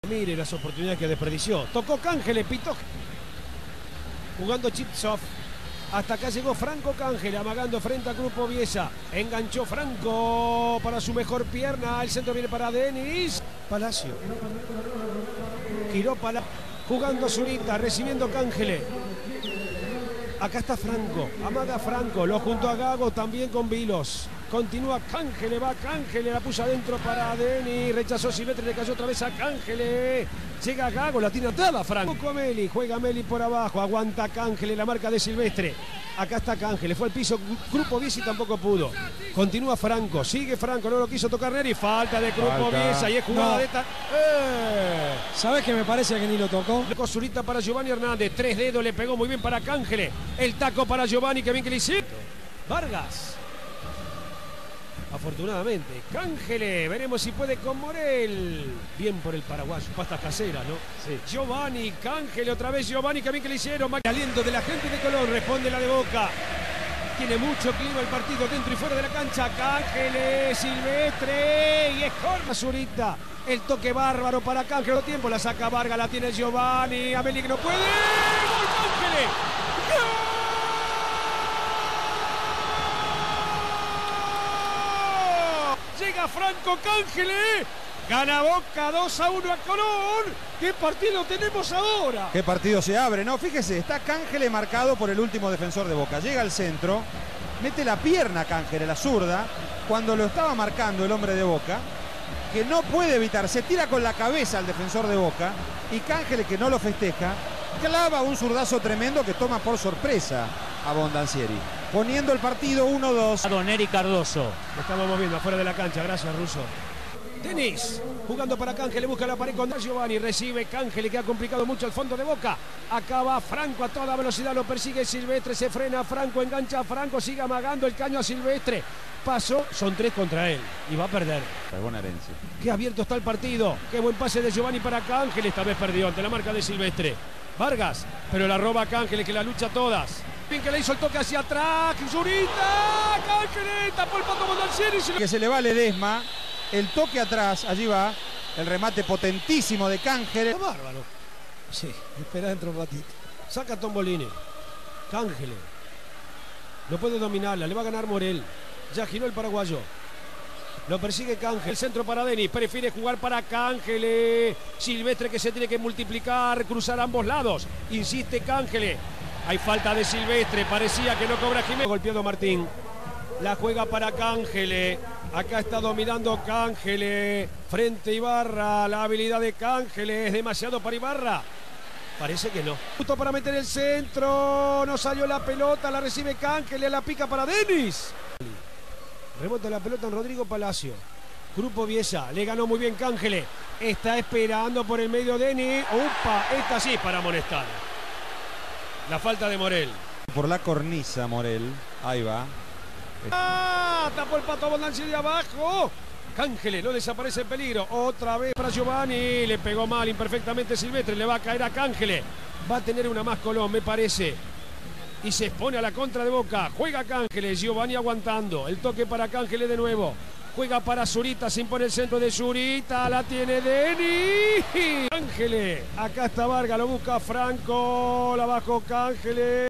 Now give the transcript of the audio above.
Mire las oportunidades que desperdició. Tocó Cángele, pitó. Jugando Chipsov. Hasta acá llegó Franco Cángele, amagando frente a Grupo Biesa. Enganchó Franco para su mejor pierna. El centro viene para Denis. Palacio. Giró Palacio. Jugando Zurita, recibiendo Cángele. Acá está Franco. Amaga Franco. Lo junto a Gago también con Vilos. Continúa Cángele, va Cángele, la puso adentro para Denis, rechazó Silvestre, le cayó otra vez a Cángele. Llega Gago, la tiene atada Franco. Poco Meli, juega Meli por abajo, aguanta Cángele, la marca de Silvestre. Acá está Cángele, fue al piso, Grupo Biesa y tampoco pudo. Continúa Franco, sigue Franco, no lo quiso tocar Neri, falta de Grupo Biesa y es jugada de esta. ¿Sabes qué me parece que ni lo tocó? Zurita para Giovanni Hernández, 3 dedos, le pegó muy bien para Cángele. El taco para Giovanni, que bien que le hicieron. Vargas. Afortunadamente, Cángele, veremos si puede con Morel. Bien por el paraguayo, pastas caseras, ¿no? Sí. Giovanni, Cángele, otra vez Giovanni, que bien que le hicieron. Aliento de la gente de Colón, responde la de Boca. Tiene mucho clima el partido dentro y fuera de la cancha. Cángele, Silvestre y es corta Zurita. El toque bárbaro para Cángele. Todo tiempo la saca Vargas, la tiene Giovanni. Ameli que no puede. ¡Gol Cángele! ¡Gol! Llega Franco Cángele, gana Boca 2-1 a Colón. ¿Qué partido tenemos ahora? ¿Qué partido se abre? No, fíjese, está Cángele marcado por el último defensor de Boca. Llega al centro, mete la pierna Cángele, la zurda, cuando lo estaba marcando el hombre de Boca, que no puede evitar, se tira con la cabeza al defensor de Boca y Cángele, que no lo festeja, clava un zurdazo tremendo que toma por sorpresa a Bondancieri, poniendo el partido 1-2. Don Neri Cardoso. Lo estamos moviendo afuera de la cancha, gracias Russo. Denis, jugando para Cángele, busca la pared con Giovanni, recibe Cángele, que ha complicado mucho el fondo de Boca. Acaba Franco a toda velocidad, lo persigue Silvestre, se frena Franco, engancha a Franco, sigue amagando el caño a Silvestre. Pasó, son 3 contra él y va a perder. Buena herencia. Qué abierto está el partido, qué buen pase de Giovanni para Cángele, esta vez perdió ante la marca de Silvestre. Vargas, pero la roba Cángele, que la lucha todas. Bien que le hizo el toque hacia atrás, Zurita, Cángele, tapó el pato Bondancieri. Que se le va Ledesma, el toque atrás, allí va, el remate potentísimo de Cángele. Bárbaro. Sí, espera dentro un ratito. Saca Tombolini. Cángele. No puede dominarla, le va a ganar Morel. Ya giró el paraguayo. Lo persigue Cángele. El centro para Denis. Prefiere jugar para Cángele. Silvestre, que se tiene que multiplicar, cruzar a ambos lados. Insiste Cángele. Hay falta de Silvestre. Parecía que no cobra Jiménez. Golpeado Martín. La juega para Cángele. Acá está dominando Cángele. Frente a Ibarra. La habilidad de Cángele es demasiado para Ibarra. Parece que no. Justo para meter el centro. No salió la pelota. La recibe Cángele. La pica para Denis. Rebota la pelota en Rodrigo Palacio. Grupo Biesa. Le ganó muy bien Cángele. Está esperando por el medio Denis. ¡Upa! Esta sí es para amonestar. La falta de Morel. Por la cornisa Morel. Ahí va. Tapó el pato Bondancieri de abajo. Cángele, no desaparece en peligro. Otra vez para Giovanni. Le pegó mal imperfectamente Silvestre. Le va a caer a Cángele. Va a tener una más Colón, me parece. Y se expone a la contra de Boca. Juega Cángele, Giovanni aguantando. El toque para Cángele de nuevo. Juega para Zurita, se impone el centro de Zurita. La tiene Denis. Cángele. Acá está Vargas, lo busca Franco. La bajó Cángele.